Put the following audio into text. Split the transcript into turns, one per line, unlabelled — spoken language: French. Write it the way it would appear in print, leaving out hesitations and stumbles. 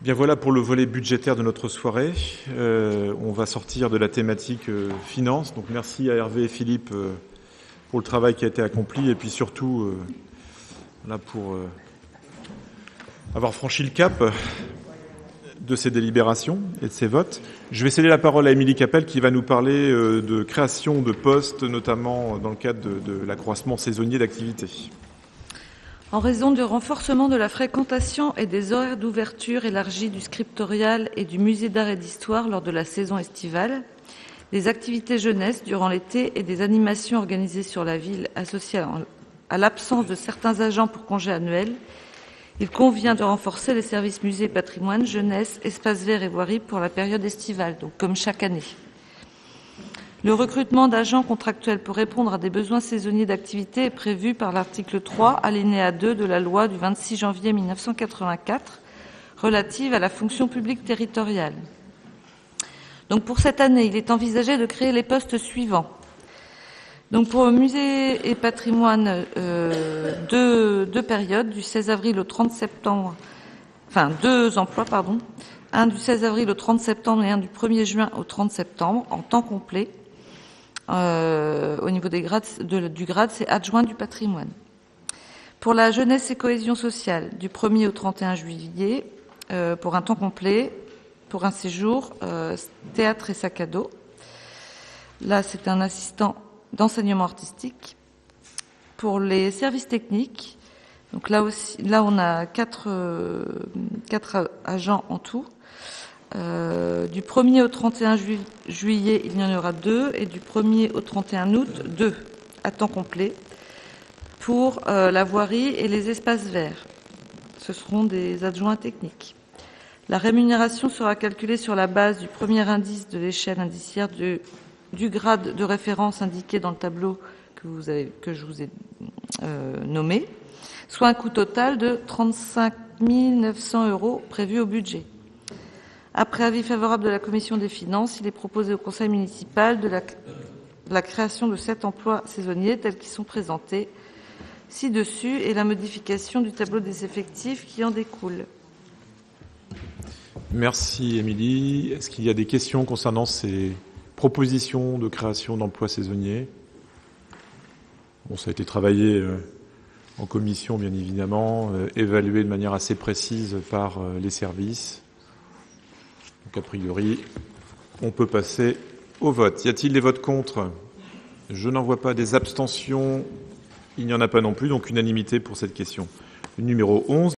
Bien voilà pour le volet budgétaire de notre soirée. On va sortir de la thématique finance. Donc merci à Hervé et Philippe pour le travail qui a été accompli et puis surtout là pour avoir franchi le cap de ces délibérations et de ces votes. Je vais céder la parole à Émilie Capel qui va nous parler de création de postes, notamment dans le cadre de l'accroissement saisonnier d'activité.
En raison du renforcement de la fréquentation et des horaires d'ouverture élargis du scriptorial et du musée d'art et d'histoire lors de la saison estivale, des activités jeunesse durant l'été et des animations organisées sur la ville associées à l'absence de certains agents pour congés annuels, il convient de renforcer les services musée, patrimoine, jeunesse, espaces verts et voirie pour la période estivale, donc comme chaque année. Le recrutement d'agents contractuels pour répondre à des besoins saisonniers d'activité est prévu par l'article 3, alinéa 2 de la loi du 26 janvier 1984 relative à la fonction publique territoriale. Donc pour cette année, il est envisagé de créer les postes suivants. Donc pour le musée et patrimoine, deux périodes, du 16 avril au 30 septembre, enfin 2 emplois, pardon, un du 16 avril au 30 septembre et un du 1er juin au 30 septembre, en temps complet. Au niveau des grades, du grade, c'est adjoint du patrimoine. Pour la jeunesse et cohésion sociale, du 1er au 31 juillet, pour un temps complet, pour un séjour, théâtre et sac à dos. Là, c'est un assistant d'enseignement artistique. Pour les services techniques, donc là aussi, là on a 4 agents en tout. Du 1er au 31 juillet, il y en aura 2, et du 1er au 31 août, 2 à temps complet pour la voirie et les espaces verts. Ce seront des adjoints techniques. La rémunération sera calculée sur la base du premier indice de l'échelle indiciaire du grade de référence indiqué dans le tableau que je vous ai nommé, soit un coût total de 35 900 € prévu au budget. Après avis favorable de la Commission des finances, il est proposé au Conseil municipal de la création de 7 emplois saisonniers tels qu'ils sont présentés ci-dessus et la modification du tableau des effectifs qui en découle.
Merci Émilie. Est-ce qu'il y a des questions concernant ces propositions de création d'emplois saisonniers ? Bon, ça a été travaillé en commission, bien évidemment, évalué de manière assez précise par les services. Donc, a priori, on peut passer au vote. Y a-t-il des votes contre ? Je n'en vois pas. Des abstentions ? Il n'y en a pas non plus, donc unanimité pour cette question. Le numéro 11.